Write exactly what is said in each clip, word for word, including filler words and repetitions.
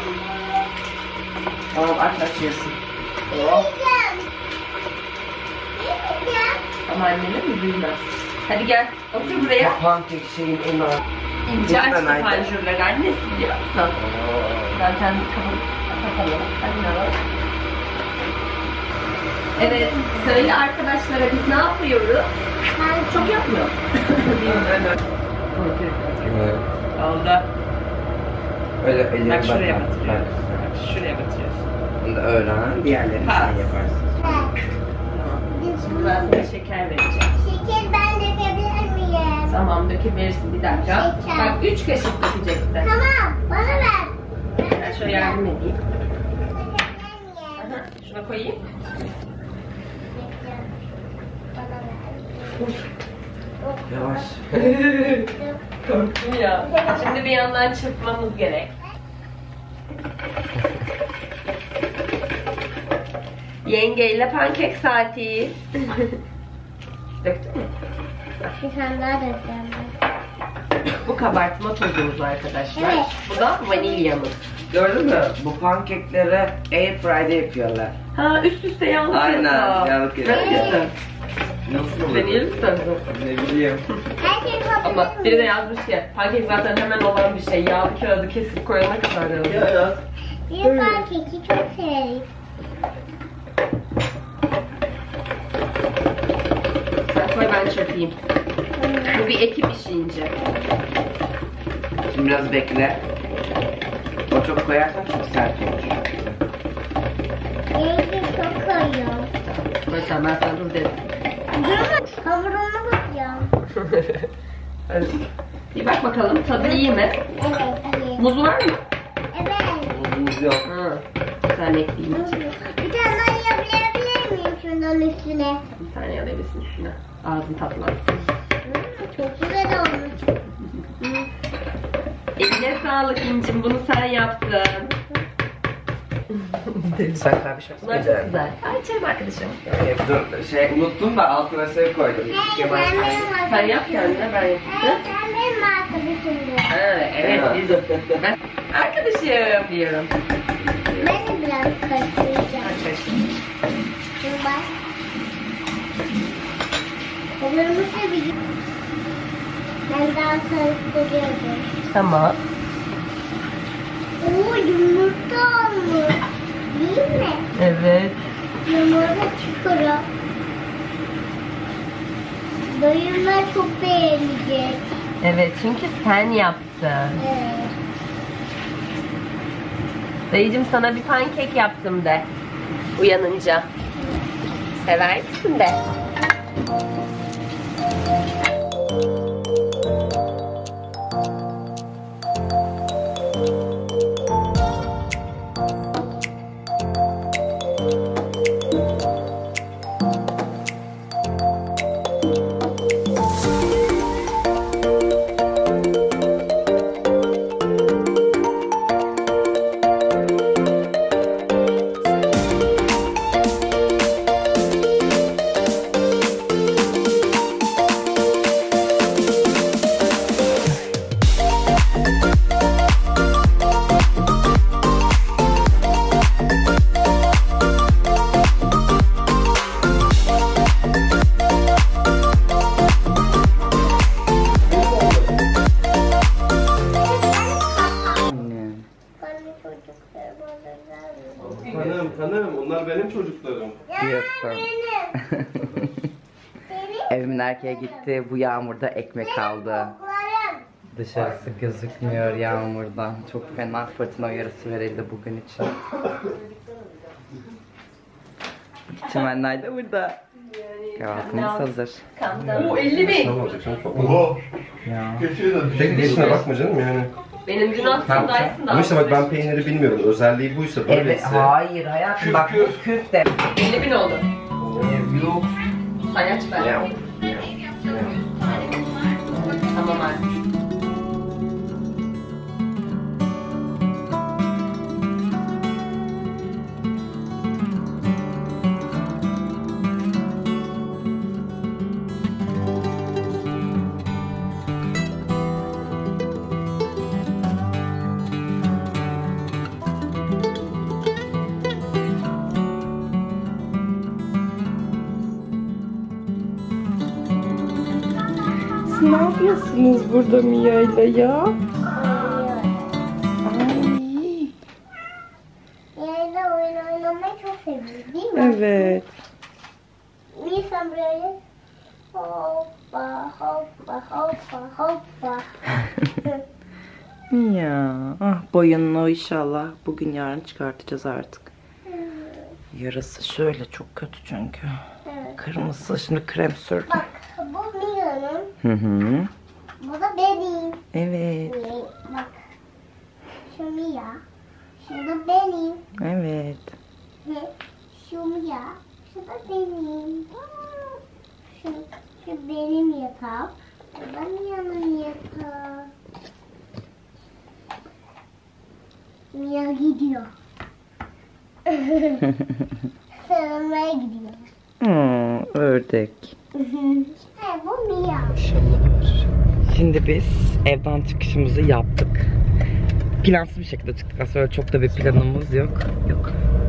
Tamam aç aç yesin. Oh. Ama annene mi duymaz? Hadi gel otur buraya. Pankek şeyin en az. İnce açtı panjurları annesi biliyor musun? Zaten kapatalım. Hadi ne var? Evet, söyle arkadaşlara biz ne yapıyoruz? Ben çok yapmıyorum. Evet. Oldu. Öyle ellerine Bak şuraya bak. batırıyoruz. Bak şuraya batırıyorsun. Bunu da öğren, diğerlerini Ha. sen yaparsın. Tamam. Şimdi ben sana şeker vereceğim. Şeker ben dökebilir miyim? Tamam dökebilirsin bir dakika. Şeker. Bak üç kaşık dökeceksin. Tamam, bana ver. Ben şöyle yardım edeyim. Dökebilir miyim? Aha, şuna koyayım. Bana ver. Yavaş. Korktum ya. Şimdi bir yandan çırpmamız gerek. Yengeyle pankek saati. Döktün mü? Bir tane daha dökeceğim ben. Bu kabartma tozumuz arkadaşlar. Evet. Bu da vanilyamız. Gördün mü? Bu pankekleri airfry'de yapıyorlar. Ha üst üste yanlış Aynen, yanlış yapıyor. yapıyor. Nasıl olur? Deneyelim mi sen de? Ne bileyim. Her şey Ama kapatır biri de mı? yazmış ki pankek zaten hemen olan bir şey. Yağlı kağıdı kesip koyana kadar yazmış. Evet. Bir pankeki çok severim. Sen koy ben çırpayım. Bu bir ekip işi ince. Şimdi biraz bekle. O çok koyarsan çok sert olur. Yenge çok koyuyor. Mesela ben sana dur dedim. Durma, hamuruna bakıyorum. Hadi. Bir bak bakalım tadı iyi mi? Evet, iyi. Muz var mı? Evet. Buzumuz yok. Ha. Sen ekleyeyim. Bir tane daha yapabilir miyim şundan üstüne? Bir tane alabilirsin üstüne. Ağzın tatlansın. Hmm, çok güzel olmuş. Eline sağlık İncim. Bunu sen yaptın. Sen daha bir şey Bunlar çok güzel. Ay içerim arkadaşım. Evet, dur, şey unuttum da altına şey koydum. Hey, Kemal sen benim Sunay. Sen yap kendine ben yapayım. Hey, sen benim arkadaşımdın. Ha, evet biz de. Ben arkadaşım diyorum. Ben de biraz karıştıracağım. Arkadaşım. Dur bak. Hamurumuz da bir... Ben daha karıştırıyorum. Tamam. Oo, yumurta olmuş. Değil mi? Evet. Yumurta çukuru. Dayımlar çok beğenecek. Evet çünkü sen yaptın. Evet. Dayıcım sana bir pankek yaptım de. Uyanınca. Sever misin de? Hanım, hanım, onlar benim çocuklarım. Diyorsun. Evimin erkeğe gitti, bu yağmurda ekmek aldı. Dışarısı gözükmüyor yağmurdan. Çok fena fırtına uyarısı verildi bugün için. Çimenler de burada. Kahvaltımız hazır. Oo elli bin. Oha! Ya. Tek dişine bakma canım yani. Benim dün attığım Dyson da Ama işte bak ben peyniri bilmiyorum. Özelliği buysa Evet, böyleyse. hayır hayatım bak bu küf de. elli bin oldu. Yok. Sayaç ben. Ya. Tamam abi. ne yapıyorsunuz burada Mia'yla ya? Ay. Yayla oyun oynamayı çok seviyor değil mi? Evet. Niye sen böyle hoppa hoppa hoppa hoppa. Ya, ah boyunlu inşallah bugün yarın çıkartacağız artık. Yarası şöyle çok kötü çünkü. Evet. Kırmızı, şimdi krem sürdüm. Bak bu Mia'nın, Hı hı. bu da benim. Evet, Mia, bak şu Mia, şu da benim. evet. Ve şu Mia, şu da benim. Şu, şu benim yatağım, bu da Mia'nın yatağı. Mia gidiyor. Sarılmaya gidiyor. Hmm, ördek. He, bu Mia. Şimdi biz evden çıkışımızı yaptık. Plansız bir şekilde çıktık. Aslında öyle çok da bir planımız yok. Yok.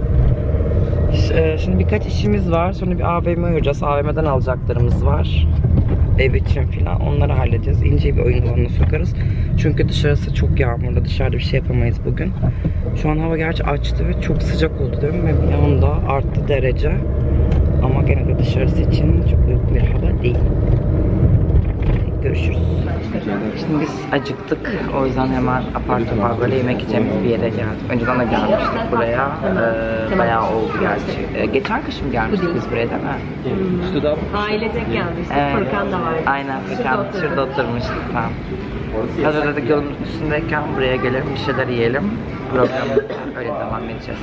Ş- Şimdi birkaç işimiz var. Sonra bir A V M'ye uğrayacağız. A V M'den alacaklarımız var. Ev için falan. Onları halledeceğiz. İnce bir oyun alanına sokarız. Çünkü dışarısı çok yağmurlu. Dışarıda bir şey yapamayız bugün. Şu an hava gerçi açtı ve çok sıcak oldu değil mi? Ve bir anda arttı derece. Ama gene de dışarısı için çok uygun bir hava değil. Görüşürüz. Şimdi biz acıktık. O yüzden hemen apar topar böyle yemek yiyeceğimiz bir yere geldik. Önceden de gelmiştik buraya. Ee, bayağı oldu gerçi. Ee, geçen kış mı gelmiştik biz buraya değil mi? Ailecek gelmiştik. Evet. Furkan da vardı. Aynen Furkan şurada oturmuştuk tam. Hazır dedik yolun üstündeyken buraya gelelim bir şeyler yiyelim. Programı öyle devam edeceğiz.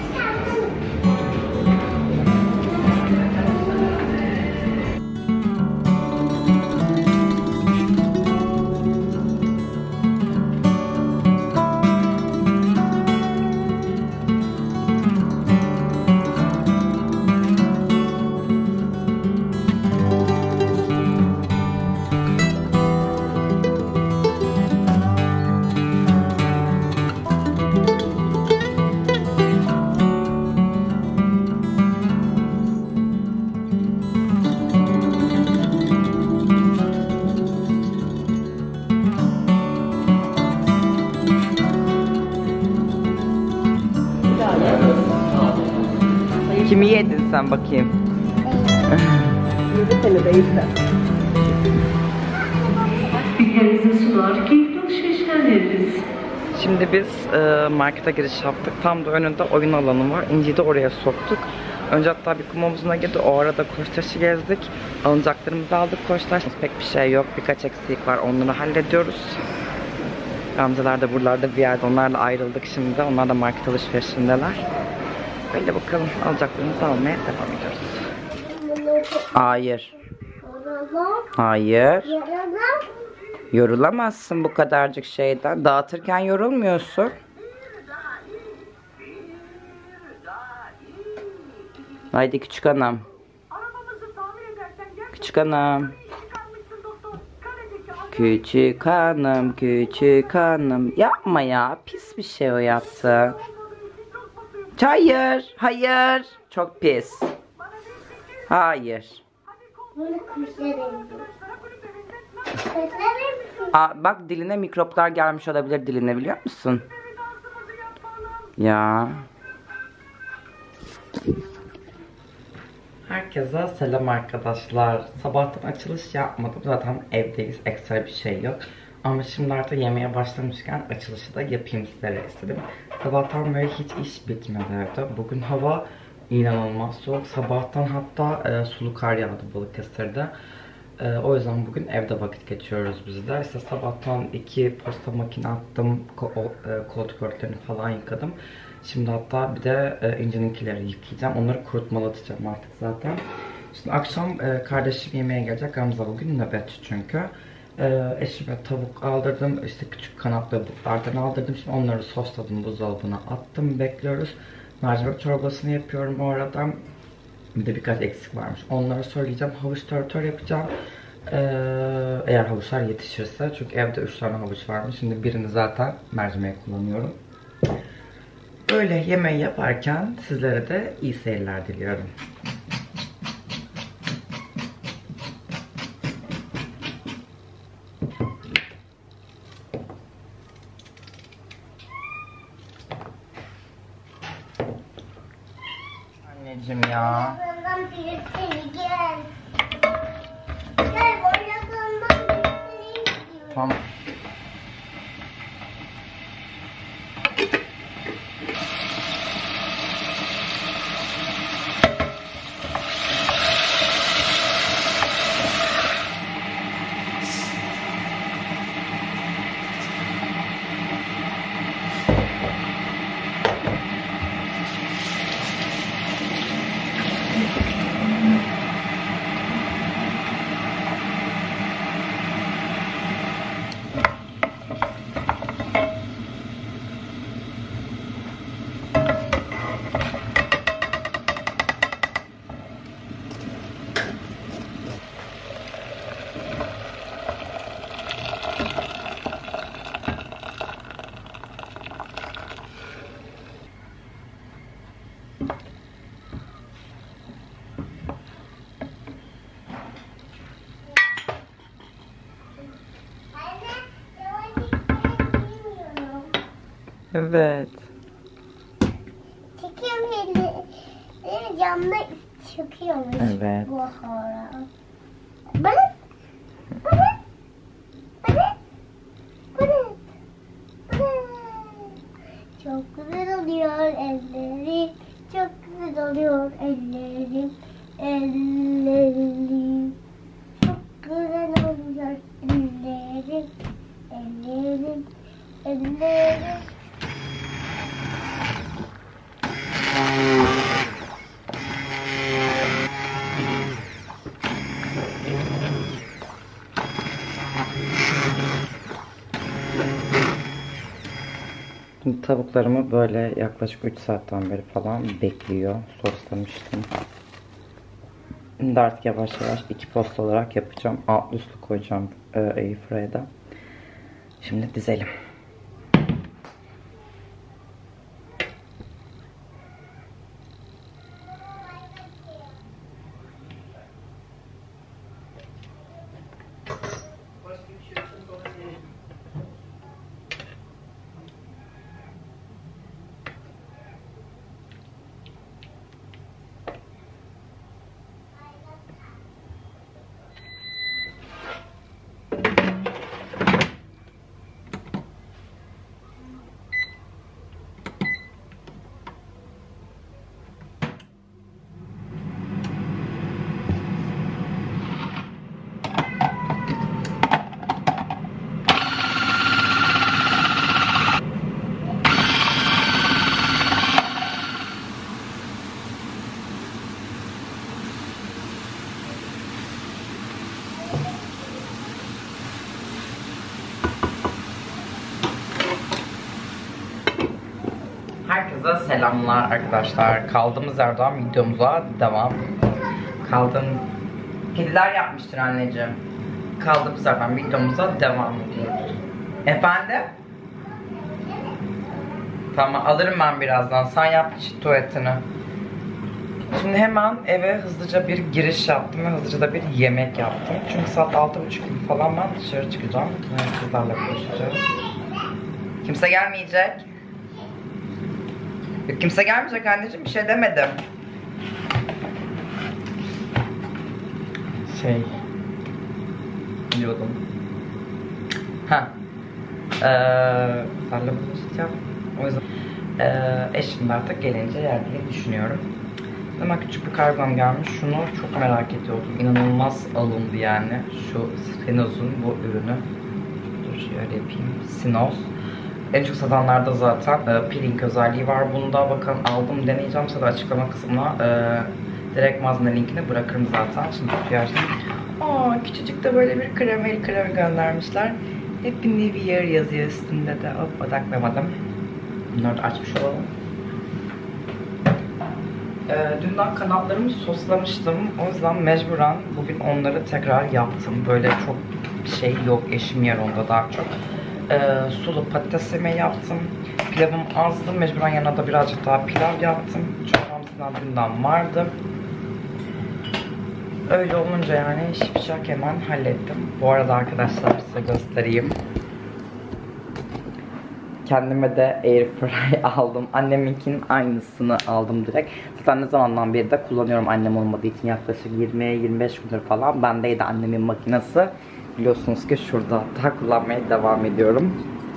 Kimi yedin sen bakayım? Seni de izle. Bilginize sunar keyifli alışveriş yerleriniz. Şimdi biz e, markete giriş yaptık. Tam da önünde oyun alanı var. İnci'yi de oraya soktuk. Önce hatta bir kum havuzuna girdi. O arada Koçtaş'ı gezdik. Alınacaklarımızı aldık Koçtaş. Pek bir şey yok. Birkaç eksik var. Onları hallediyoruz. Gamzeler de buralarda bir yerde. Onlarla ayrıldık şimdi. Onlar da market alışverişindeler. Böyle bakalım. Alacaklarımızı almaya devam ediyoruz. Hayır. Hayır. Yorulamazsın bu kadarcık şeyden. Dağıtırken yorulmuyorsun. Haydi küçük hanım. Küçük hanım. Küçük hanım, küçük hanım. Yapma ya. Pis bir şey o yaptı. Hayır, hayır. Çok pis. Hayır. Bunu kuşlara benziyor. Kuşlara benziyor. Aa, bak diline mikroplar gelmiş olabilir diline biliyor musun? Ya. Herkese selam arkadaşlar. Sabahtan açılış yapmadım. Zaten evdeyiz. Ekstra bir şey yok. Ama şimdi artık yemeğe başlamışken açılışı da yapayım sizlere istedim. Sabahtan böyle hiç iş bitmedi evde. Bugün hava inanılmaz soğuk. Sabahtan hatta e, sulu kar yağdı Balıkesir'de. E, o yüzden bugün evde vakit geçiyoruz biz de. İşte sabahtan iki posta makine attım. Ko o, e, koltuk örtülerini falan yıkadım. Şimdi hatta bir de e, İnci'ninkileri yıkayacağım. Onları kurutmalatacağım artık zaten. Şimdi akşam e, kardeşim yemeğe gelecek. Gamze bugün nöbetçi çünkü. E, eşime tavuk aldırdım. İşte küçük kanat tavuklardan aldırdım. Şimdi onları sosladım. Buzdolabına attım. Bekliyoruz. Mercimek çorbasını yapıyorum o arada. Bir de birkaç eksik varmış. Onları söyleyeceğim. Havuç tör yapacağım. Ee, eğer havuçlar yetişirse. Çünkü evde üç tane havuç varmış. Şimdi birini zaten mercimeğe kullanıyorum. Böyle yemeği yaparken sizlere de iyi seyirler diliyorum. anneciğim ya. Boyadığından büyütleri gel. Gel boyadığından büyütleri gidiyor. Tamam. Anne, yavaş gitmeyi bilmiyorum. Evet. Çekiyorum elini. Benim camda çıkıyormuş. Evet. Bu hara. Bana. Bana. Bana. Bana. Bana. Çok güzel oluyor ellerim. Çok güzel oluyor ellerim. Ellerim. Çok güzel oluyor ellerim. Ellerim. Ellerim. Şimdi tavuklarımı böyle yaklaşık üç saatten beri falan bekliyor. Soslamıştım. Şimdi artık yavaş yavaş iki posta olarak yapacağım. Altlı üstlü koyacağım e, airfryer'da. Şimdi dizelim. Herkese selamlar arkadaşlar. Kaldığımız yerden videomuza devam. Kaldığım kediler yapmıştır anneciğim. Kaldığımız yerden videomuza devam ediyoruz. Efendim? Tamam, alırım ben birazdan. Sen yap tuvaletini. Şimdi hemen eve hızlıca bir giriş yaptım ve hızlıca da bir yemek yaptım. Çünkü saat altı buçuk gibi falan ben dışarı çıkacağım. Yani kızlarla konuşacağız. Kimse gelmeyecek. Yok, kimse gelmeyecek anneciğim, bir şey demedim. Şey diyordum. Ha. Ee, kızlarla konuşacağım. O yüzden ee, eşim de artık gelince yer diye düşünüyorum. Hemen küçük bir kargom gelmiş. Şunu çok merak ediyordum. İnanılmaz alındı yani. Şu Sinos'un bu ürünü. Dur şöyle yapayım. Sinos. En çok satanlarda zaten e, peeling özelliği var. Bunda bakın aldım, deneyeceğim. Size açıklama kısmına e, direkt mağazanın linkini bırakırım zaten. Şimdi kutuyu açtım. Aa, küçücük de böyle bir kremeli krem göndermişler. Happy New Year yazıyor üstünde de. Hop, odaklamadım. Bunları da açmış olalım. E, dünden kanatlarımı soslamıştım. O yüzden mecburen bugün onları tekrar yaptım. Böyle çok bir şey yok. Eşim yer onda daha çok. E, sulu patates yemeği yaptım. Pilavım azdı. Mecburen yanına da birazcık daha pilav yaptım. Çorbamızdan dünden vardı. Öyle olunca yani şipşak hemen hallettim. Bu arada arkadaşlar size göstereyim. kendime de Airfryer aldım. Anneminkinin aynısını aldım direkt. Zaten ne zamandan beri de kullanıyorum annem olmadığı için, yaklaşık yirmi yirmi beş gündür falan. Bendeydi annemin makinesi. Biliyorsunuz ki şurada, hatta kullanmaya devam ediyorum.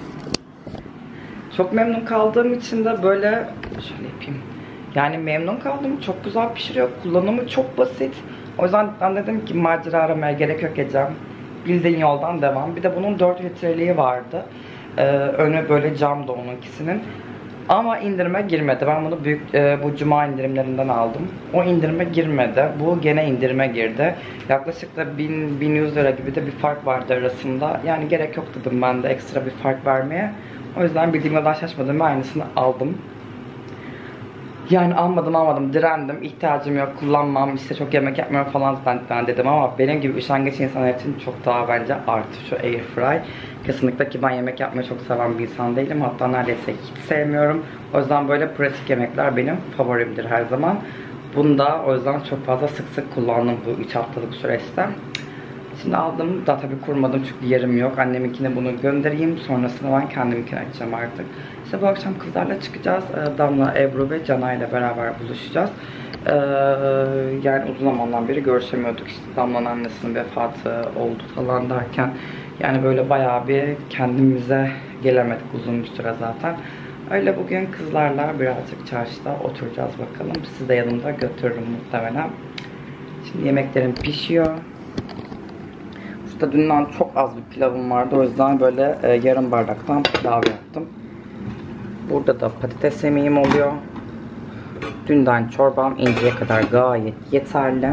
Çok memnun kaldığım için de böyle şöyle yapayım. Yani memnun kaldım. Çok güzel pişiriyor. Kullanımı çok basit. O yüzden ben dedim ki macera aramaya gerek yok Ecem. Bildiğin yoldan devam. Bir de bunun dört litreliği vardı. Ee, önü böyle camdı onunkisinin. Ama indirime girmedi. Ben bunu büyük e, bu cuma indirimlerinden aldım. O indirime girmedi. Bu gene indirime girdi. Yaklaşık da bin bin yüz lira gibi de bir fark vardı arasında. Yani gerek yok dedim ben de ekstra bir fark vermeye. O yüzden bildiğim kadar şaşmadım ve aynısını aldım. Yani almadım almadım direndim, ihtiyacım yok, kullanmam, işte çok yemek yapmıyorum falan ben, ben dedim ama benim gibi üşengeç insanlar için çok daha bence artı şu Airfryer. Kesinlikle ki ben yemek yapmayı çok seven bir insan değilim, hatta neredeyse hiç sevmiyorum. O yüzden böyle pratik yemekler benim favorimdir her zaman. Bunu da o yüzden çok fazla sık sık kullandım bu üç haftalık süreçte. Şimdi aldım, daha tabii kurmadım çünkü yerim yok. Anneminkine bunu göndereyim, sonrasında ben kendiminkini açacağım artık. İşte bu akşam kızlarla çıkacağız. Damla, Ebru ve Cana ile beraber buluşacağız. Ee, yani uzun zamandan beri görüşemiyorduk. İşte Damla'nın annesinin vefatı oldu falan derken yani böyle bayağı bir kendimize gelemedik uzun bir süre zaten. Öyle bugün kızlarla birazcık çarşıda oturacağız bakalım. Sizi de yanımda götürürüm muhtemelen. Şimdi yemeklerim pişiyor. Şurada dünden çok az bir pilavım vardı. O yüzden böyle e, yarım bardaktan pilav yaptım. Burada da patates yemeğim oluyor. Dünden çorbam inceye kadar gayet yeterli.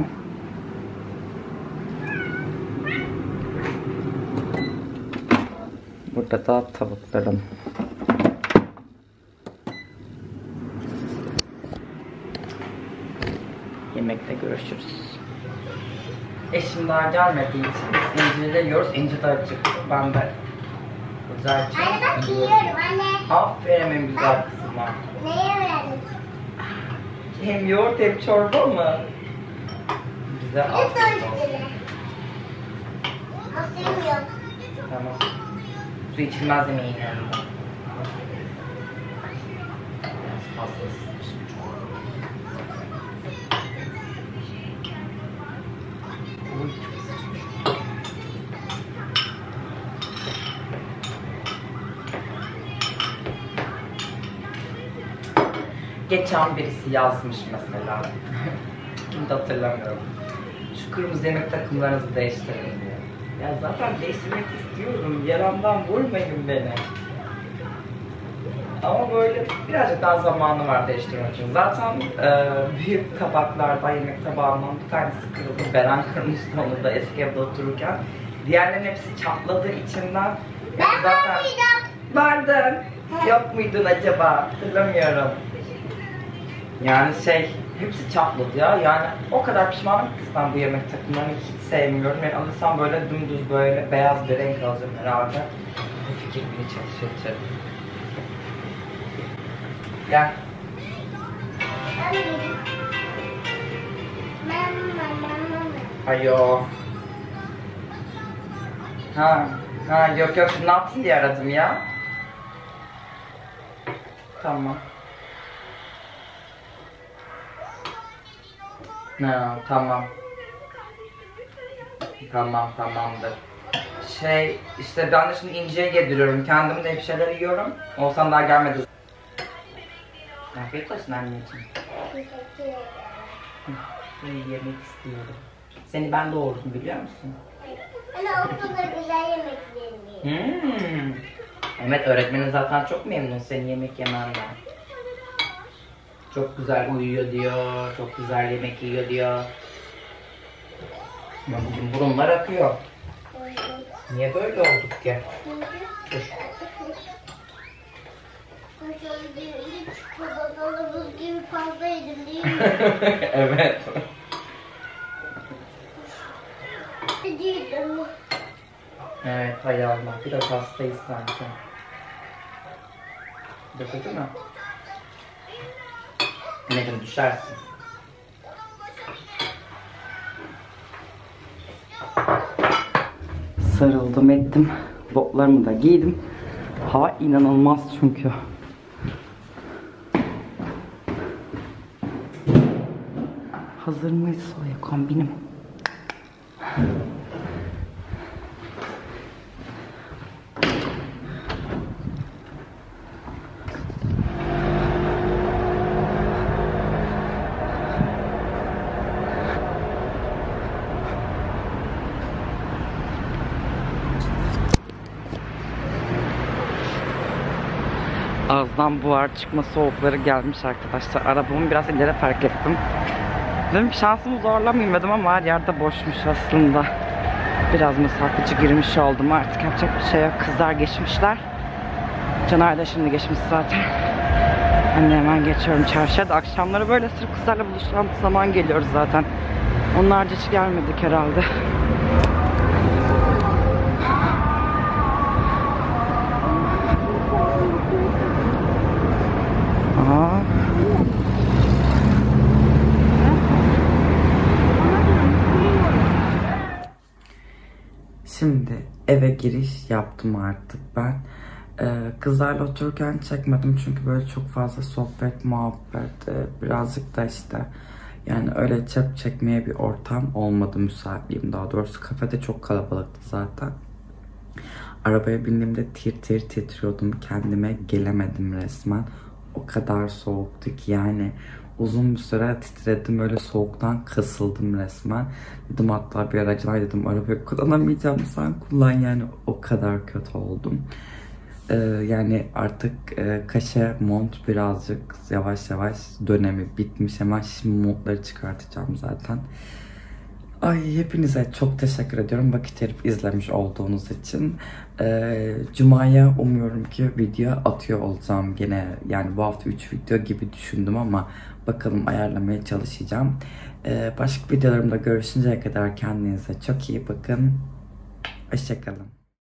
Burada da tavuklarım. Yemekte görüşürüz. Eşim daha gelmediği için biz inciri de yiyoruz. İncir de acıktı. Ben de güzel bir şey Anne bak yiyorum. yiyorum anne. Aferin benim güzel kızıma. Neye öğrendin? Hem yoğurt hem çorba mı? Bize Ne afiyet olsun. söyledi? Aferin yok. Tamam. Su içilmez yemeğin yanında. Fazlası. Geçen birisi yazmış mesela. Kimde hatırlamıyorum. Şu kırmızı yemek takımlarınızı değiştirin diye. Ya zaten değiştirmek istiyorum. Yaramdan vurmayın beni. Ama böyle birazcık daha zamanı var değiştirmek için. Zaten e, büyük tabaklardan, yemek tabağından bir tanesi kırıldı. Beren kırmıştı onu da eski evde otururken. Diğerlerin hepsi çatladı içinden. Ben zaten mıydım? vardın. Yok muydun acaba? Hatırlamıyorum. Yani şey, hepsi çatladı ya. Yani o kadar pişmanım ki ben bu yemek takımlarını hiç sevmiyorum. Yani alırsam böyle dümdüz böyle beyaz bir renk alacağım herhalde. Bu fikir beni çalışıyor. Gel. Ben miydim? Ben mama mama. Ayo. Ha, ha yok yok ne yaptın diye aradım ya. Tamam. Ha, tamam. Tamam tamamdır. Şey işte ben de şimdi İnci'ye yediriyorum. Kendim de bir şeyler yiyorum. Olsan daha gelmedi. Afiyet olsun anneciğim. Teşekkür ederim. İyi yemek istiyorum. Seni ben doğurdum biliyor musun? Anne okulda güzel yemek yemeyi. Hmm. Evet öğretmenin zaten çok memnun senin yemek yemenden. Çok güzel uyuyor diyor, çok güzel yemek yiyor diyor. Ya bugün burunlar akıyor. Niye böyle olduk ki? Dur. Üç kadar buz gibi fazla yedim değil mi? Evet. Yedim. Evet hay Allah biraz hastayız sanki. Döküldü mü? Anneciğim düşersin. Sarıldım ettim. Botlarımı da giydim. Hava inanılmaz çünkü. Hazır mıyız soya kombinim? Ağızdan buhar çıkma soğukları gelmiş arkadaşlar. Arabamı biraz ileri park ettim. Dedim ki şansımı zorlamayayım dedim ama her yerde boşmuş aslında. Biraz mesafeci girmiş oldum, artık yapacak bir şey yok. Kızlar geçmişler. Caner de şimdi geçmiş zaten. Ben de hemen geçiyorum çarşıya da, akşamları böyle sırf kızlarla buluşan zaman geliyoruz zaten. Onlarca hiç gelmedik herhalde. Aa. Şimdi eve giriş yaptım artık ben. Ee, kızlarla otururken çekmedim çünkü böyle çok fazla sohbet, muhabbet, e, birazcık da işte yani öyle çep çekmeye bir ortam olmadı, müsaitliğim daha doğrusu. Kafede çok kalabalıktı zaten. Arabaya bindiğimde tir tir titriyordum, kendime gelemedim resmen. O kadar soğuktu ki yani uzun bir süre titredim, öyle soğuktan kasıldım resmen. Dedim hatta bir aracılar dedim arabayı kullanamayacağım, sen kullan, yani o kadar kötü oldum. Ee, yani artık e, kaşe mont birazcık yavaş yavaş dönemi bitmiş, hemen şimdi montları çıkartacağım zaten. Ay, hepinize çok teşekkür ediyorum vakit ayırıp izlemiş olduğunuz için. Ee, Cuma'ya umuyorum ki video atıyor olacağım gene. Yani bu hafta üç video gibi düşündüm ama bakalım, ayarlamaya çalışacağım. Ee, başka videolarımda görüşünceye kadar kendinize çok iyi bakın. Hoşçakalın.